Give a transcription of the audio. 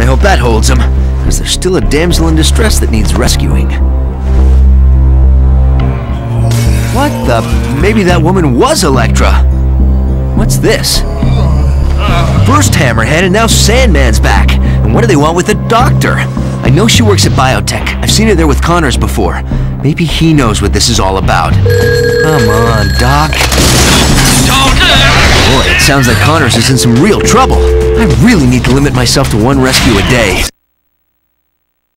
hope that holds him, because there's still a damsel in distress that needs rescuing. What the? Maybe that woman was Electra. What's this? First Hammerhead and now Sandman's back. And what do they want with the doctor? I know she works at Biotech. I've seen her there with Connors before. Maybe he knows what this is all about. Come on, Doc. Boy, it sounds like Connors is in some real trouble. I really need to limit myself to one rescue a day.